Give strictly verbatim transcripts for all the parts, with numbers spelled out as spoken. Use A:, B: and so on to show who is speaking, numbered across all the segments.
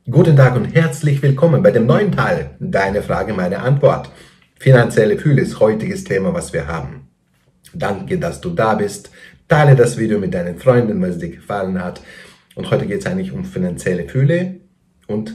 A: Guten Tag und herzlich willkommen bei dem neuen Teil. Deine Frage, meine Antwort. Finanzielle Fülle ist heutiges Thema, was wir haben. Danke, dass du da bist. Teile das Video mit deinen Freunden, weil es dir gefallen hat. Und heute geht es eigentlich um finanzielle Fülle und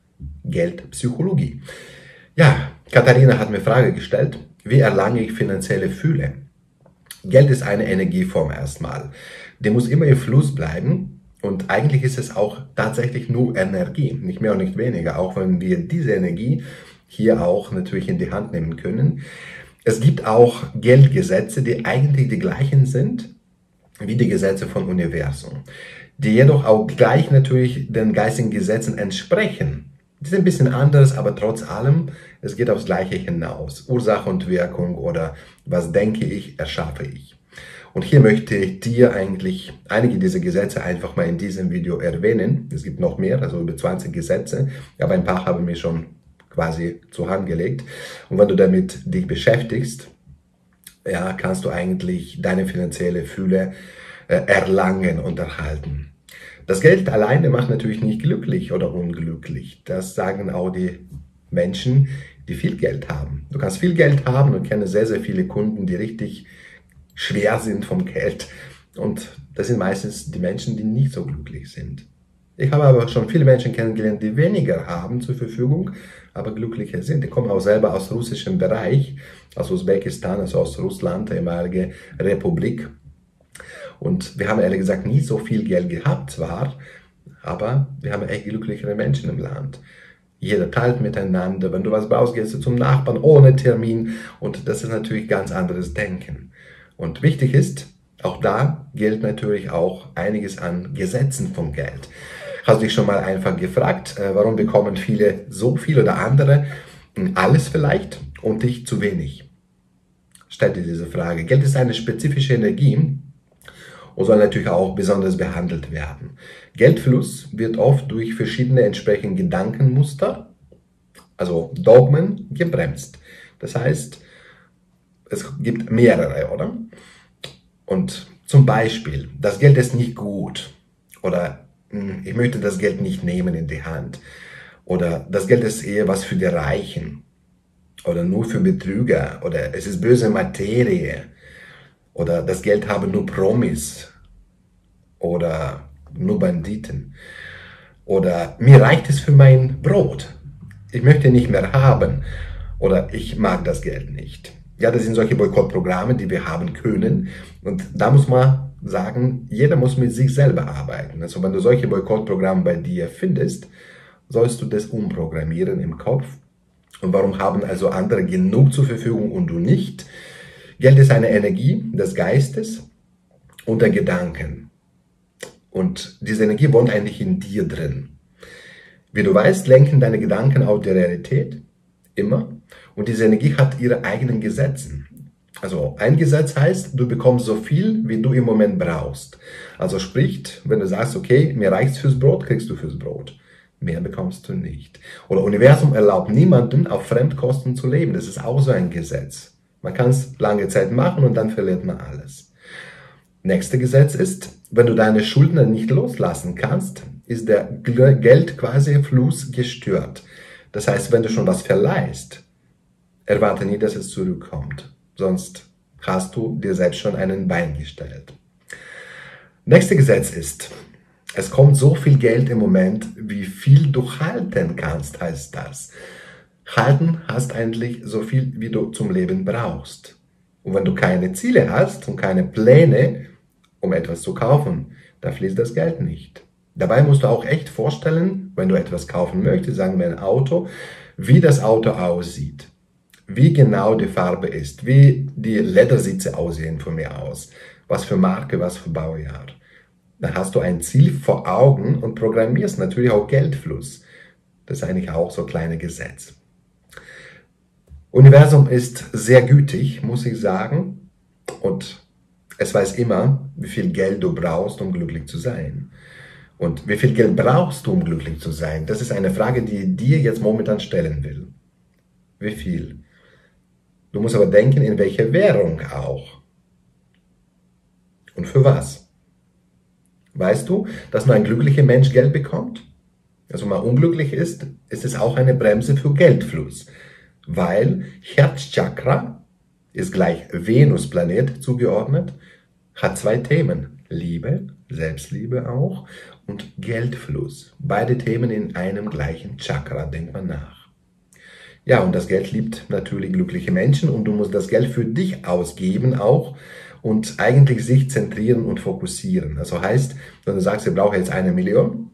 A: Geldpsychologie. Ja, Katharina hat mir eine Frage gestellt. Wie erlange ich finanzielle Fülle? Geld ist eine Energieform erstmal. Die muss immer im Fluss bleiben. Und eigentlich ist es auch tatsächlich nur Energie, nicht mehr und nicht weniger, auch wenn wir diese Energie hier auch natürlich in die Hand nehmen können. Es gibt auch Geldgesetze, die eigentlich die gleichen sind wie die Gesetze vom Universum, die jedoch auch gleich natürlich den geistigen Gesetzen entsprechen. Die sind ein bisschen anders, aber trotz allem, es geht aufs Gleiche hinaus. Ursache und Wirkung oder was denke ich, erschaffe ich. Und hier möchte ich dir eigentlich einige dieser Gesetze einfach mal in diesem Video erwähnen. Es gibt noch mehr, also über zwanzig Gesetze, aber ein paar haben mir schon quasi zur Hand gelegt. Und wenn du damit dich beschäftigst, ja, kannst du eigentlich deine finanzielle Fülle äh, erlangen und erhalten. Das Geld alleine macht natürlich nicht glücklich oder unglücklich. Das sagen auch die Menschen, die viel Geld haben. Du kannst viel Geld haben und kenne sehr, sehr viele Kunden, die richtig schwer sind vom Geld. Und das sind meistens die Menschen, die nicht so glücklich sind. Ich habe aber schon viele Menschen kennengelernt, die weniger haben zur Verfügung, aber glücklicher sind. Die kommen auch selber aus russischem Bereich, aus Usbekistan, also aus Russland, der ehemalige Republik. Und wir haben ehrlich gesagt nie so viel Geld gehabt zwar, aber wir haben echt glücklichere Menschen im Land. Jeder teilt miteinander, wenn du was brauchst, gehst du zum Nachbarn ohne Termin und das ist natürlich ganz anderes Denken. Und wichtig ist, auch da gilt natürlich auch einiges an Gesetzen vom Geld. Hast du dich schon mal einfach gefragt, warum bekommen viele so viel oder andere alles vielleicht und dich zu wenig? Stell dir diese Frage. Geld ist eine spezifische Energie und soll natürlich auch besonders behandelt werden. Geldfluss wird oft durch verschiedene entsprechende Gedankenmuster, also Dogmen, gebremst. Das heißt, es gibt mehrere, oder? Und zum Beispiel, das Geld ist nicht gut oder ich möchte das Geld nicht nehmen in die Hand oder das Geld ist eher was für die Reichen oder nur für Betrüger oder es ist böse Materie oder das Geld haben nur Promis oder nur Banditen oder mir reicht es für mein Brot, ich möchte nicht mehr haben oder ich mag das Geld nicht. Ja, das sind solche Boykottprogramme, die wir haben können und da muss man sagen, jeder muss mit sich selber arbeiten. Also wenn du solche Boykottprogramme bei dir findest, sollst du das umprogrammieren im Kopf. Und warum haben also andere genug zur Verfügung und du nicht? Geld ist eine Energie des Geistes und der Gedanken. Und diese Energie wohnt eigentlich in dir drin. Wie du weißt, lenken deine Gedanken auf die Realität, immer. Und diese Energie hat ihre eigenen Gesetze. Also ein Gesetz heißt, du bekommst so viel, wie du im Moment brauchst. Also sprich, wenn du sagst, okay, mir reicht's fürs Brot, kriegst du fürs Brot. Mehr bekommst du nicht. Oder Universum erlaubt niemanden, auf Fremdkosten zu leben. Das ist auch so ein Gesetz. Man kann es lange Zeit machen und dann verliert man alles. Nächste Gesetz ist, wenn du deine Schuldner nicht loslassen kannst, ist der Geld quasi Fluss gestört. Das heißt, wenn du schon was verleihst, erwarte nie, dass es zurückkommt. Sonst hast du dir selbst schon einen Bein gestellt. Nächste Gesetz ist, es kommt so viel Geld im Moment, wie viel du halten kannst, heißt das. Halten heißt eigentlich so viel, wie du zum Leben brauchst. Und wenn du keine Ziele hast und keine Pläne, um etwas zu kaufen, dann fließt das Geld nicht. Dabei musst du auch echt vorstellen, wenn du etwas kaufen möchtest, sagen wir ein Auto, wie das Auto aussieht. Wie genau die Farbe ist, wie die Ledersitze aussehen von mir aus, was für Marke, was für Baujahr. Dann hast du ein Ziel vor Augen und programmierst natürlich auch Geldfluss. Das ist eigentlich auch so ein kleines Gesetz. Universum ist sehr gütig, muss ich sagen, und es weiß immer, wie viel Geld du brauchst, um glücklich zu sein. Und wie viel Geld brauchst du, um glücklich zu sein? Das ist eine Frage, die ich dir jetzt momentan stellen will. Wie viel? Du musst aber denken, in welcher Währung auch. Und für was? Weißt du, dass nur ein glücklicher Mensch Geld bekommt? also man unglücklich ist, ist es auch eine Bremse für Geldfluss, weil Herzchakra ist gleich Venusplanet zugeordnet, hat zwei Themen, Liebe, Selbstliebe auch und Geldfluss. Beide Themen in einem gleichen Chakra, denkt man nach. Ja, und das Geld liebt natürlich glückliche Menschen und du musst das Geld für dich ausgeben auch und eigentlich sich zentrieren und fokussieren. Also heißt, wenn du sagst, ich brauche jetzt eine Million,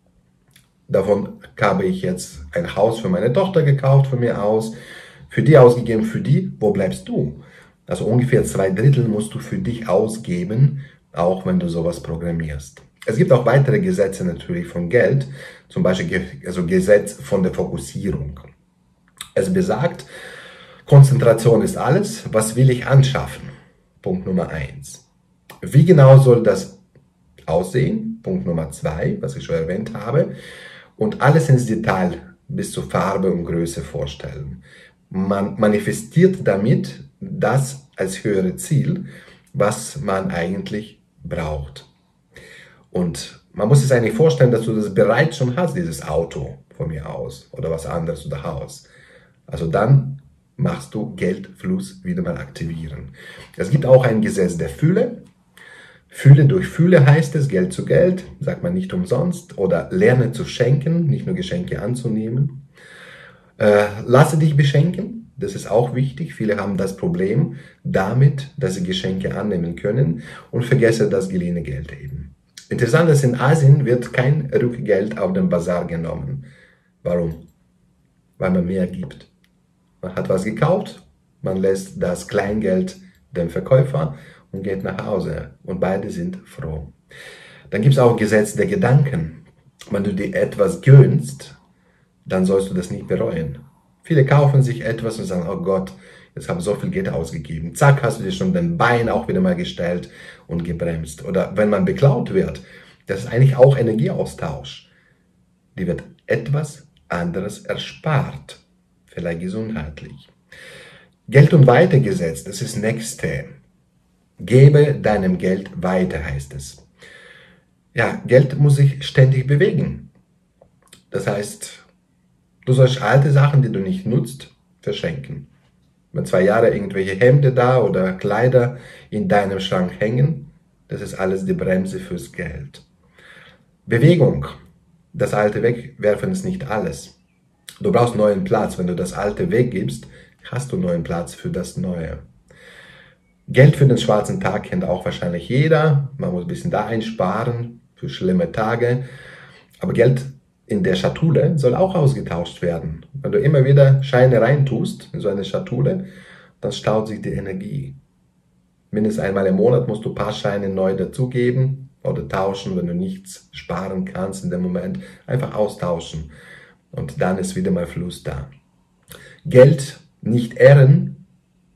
A: davon habe ich jetzt ein Haus für meine Tochter gekauft von mir aus, für die ausgegeben, für die, wo bleibst du? Also ungefähr zwei Drittel musst du für dich ausgeben, auch wenn du sowas programmierst. Es gibt auch weitere Gesetze natürlich von Geld, zum Beispiel also Gesetz von der Fokussierung. Es besagt, Konzentration ist alles, was will ich anschaffen? Punkt Nummer eins. Wie genau soll das aussehen? Punkt Nummer zwei, was ich schon erwähnt habe. Und alles ins Detail bis zur Farbe und Größe vorstellen. Man manifestiert damit das als höhere Ziel, was man eigentlich braucht. Und man muss sich eigentlich vorstellen, dass du das bereits schon hast, dieses Auto von mir aus oder was anderes oder Haus. Also dann machst du Geldfluss wieder mal aktivieren. Es gibt auch ein Gesetz der Fülle. Fühle durch Fühle heißt es, Geld zu Geld, sagt man nicht umsonst. Oder lerne zu schenken, nicht nur Geschenke anzunehmen. Äh, lasse dich beschenken, das ist auch wichtig. Viele haben das Problem damit, dass sie Geschenke annehmen können und vergessen das geliehene Geld eben. Interessant ist, in Asien wird kein Rückgeld auf dem Bazar genommen. Warum? Weil man mehr gibt. Man hat was gekauft, man lässt das Kleingeld dem Verkäufer und geht nach Hause. Und beide sind froh. Dann gibt es auch Gesetz der Gedanken. Wenn du dir etwas gönnst, dann sollst du das nicht bereuen. Viele kaufen sich etwas und sagen, oh Gott, jetzt habe ich so viel Geld ausgegeben. Zack, hast du dir schon den Bein auch wieder mal gestellt und gebremst. Oder wenn man beklaut wird, das ist eigentlich auch Energieaustausch. Die wird etwas anderes erspart. Vielleicht gesundheitlich. Geld und Weitergesetz, das ist nächste. Gebe deinem Geld weiter, heißt es. Ja, Geld muss sich ständig bewegen. Das heißt, du sollst alte Sachen, die du nicht nutzt, verschenken. Wenn zwei Jahre irgendwelche Hemden da oder Kleider in deinem Schrank hängen, das ist alles die Bremse fürs Geld. Bewegung. Das Alte wegwerfen ist nicht alles. Du brauchst neuen Platz. Wenn du das Alte weggibst, hast du neuen Platz für das Neue. Geld für den schwarzen Tag kennt auch wahrscheinlich jeder. Man muss ein bisschen da einsparen für schlimme Tage. Aber Geld in der Schatulle soll auch ausgetauscht werden. Wenn du immer wieder Scheine reintust in so eine Schatulle, dann staut sich die Energie. Mindestens einmal im Monat musst du ein paar Scheine neu dazugeben oder tauschen, wenn du nichts sparen kannst in dem Moment. Einfach austauschen. Und dann ist wieder mal Fluss da. Geld nicht ehren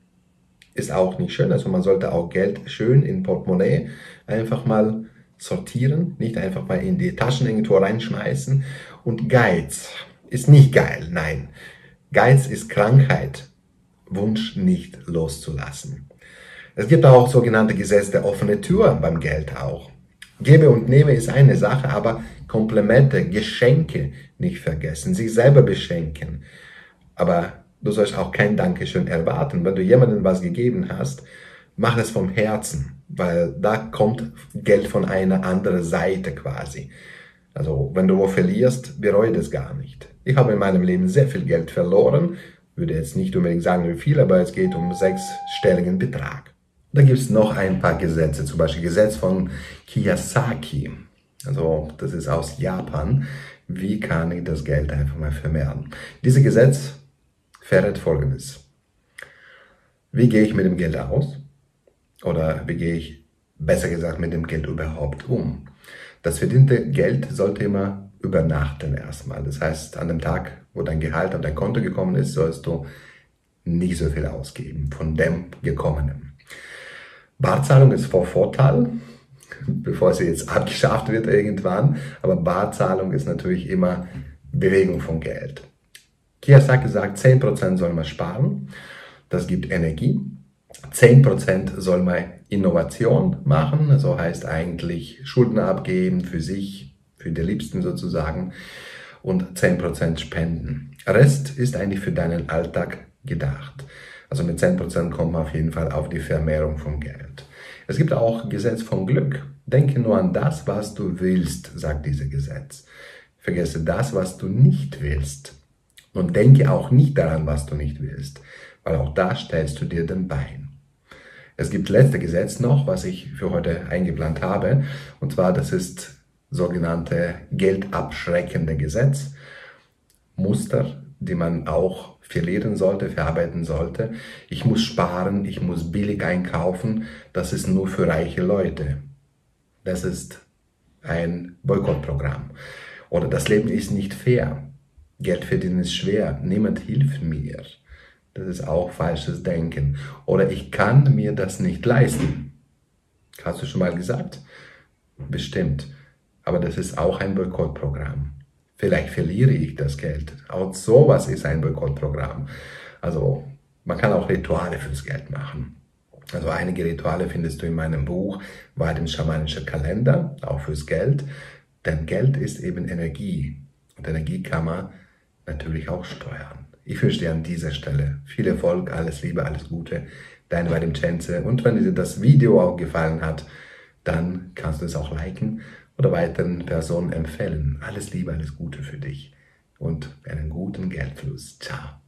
A: ist auch nicht schön. Also man sollte auch Geld schön in Portemonnaie einfach mal sortieren, nicht einfach mal in die Taschen irgendwo reinschmeißen. Und Geiz ist nicht geil, nein. Geiz ist Krankheit, Wunsch nicht loszulassen. Es gibt auch sogenannte Gesetze der offenen Tür beim Geld auch. Gebe und nehme ist eine Sache, aber Komplimente, Geschenke nicht vergessen, sich selber beschenken. Aber du sollst auch kein Dankeschön erwarten. Wenn du jemandem was gegeben hast, mach es vom Herzen, weil da kommt Geld von einer anderen Seite quasi. Also wenn du wo verlierst, bereue das gar nicht. Ich habe in meinem Leben sehr viel Geld verloren, würde jetzt nicht unbedingt sagen wie viel, aber es geht um einen sechsstelligen Betrag. Da gibt es noch ein paar Gesetze, zum Beispiel Gesetz von Kiyosaki. Also das ist aus Japan. Wie kann ich das Geld einfach mal vermehren? Dieses Gesetz verrät Folgendes. Wie gehe ich mit dem Geld aus? Oder wie gehe ich, besser gesagt, mit dem Geld überhaupt um? Das verdiente Geld sollte immer übernachten erstmal. Das heißt, an dem Tag, wo dein Gehalt auf dein Konto gekommen ist, sollst du nicht so viel ausgeben von dem Gekommenen. Barzahlung ist vor Vorteil, bevor sie jetzt abgeschafft wird irgendwann. Aber Barzahlung ist natürlich immer Bewegung von Geld. Kiyosaki sagt, zehn Prozent soll man sparen. Das gibt Energie. zehn Prozent soll man Innovation machen. So heißt eigentlich Schulden abgeben für sich, für die Liebsten sozusagen. und zehn Prozent spenden. Rest ist eigentlich für deinen Alltag gedacht. Also mit zehn Prozent kommt man auf jeden Fall auf die Vermehrung vom Geld. Es gibt auch Gesetz vom Glück. Denke nur an das, was du willst, sagt dieses Gesetz. Vergesse das, was du nicht willst. Und denke auch nicht daran, was du nicht willst, weil auch da stellst du dir den Bein. Es gibt das letzte Gesetz noch, was ich für heute eingeplant habe, und zwar das ist sogenannte geldabschreckende Gesetz. Muster, die man auch verlieren sollte, verarbeiten sollte. Ich muss sparen, ich muss billig einkaufen, das ist nur für reiche Leute. Das ist ein Boykottprogramm. Oder das Leben ist nicht fair. Geld verdienen ist schwer, niemand hilft mir. Das ist auch falsches Denken. Oder ich kann mir das nicht leisten. Hast du schon mal gesagt? Bestimmt. Aber das ist auch ein Boykottprogramm. Vielleicht verliere ich das Geld. Auch sowas ist ein Boykottprogramm. Also man kann auch Rituale fürs Geld machen. Also einige Rituale findest du in meinem Buch, war den schamanischen Kalender, auch fürs Geld. Denn Geld ist eben Energie. Und Energie kann man natürlich auch steuern. Ich wünsche dir an dieser Stelle viel Erfolg, alles Liebe, alles Gute. Dein Vadim Cenze. Und wenn dir das Video auch gefallen hat, dann kannst du es auch liken oder weiteren Personen empfehlen. Alles Liebe, alles Gute für dich und einen guten Geldfluss. Ciao.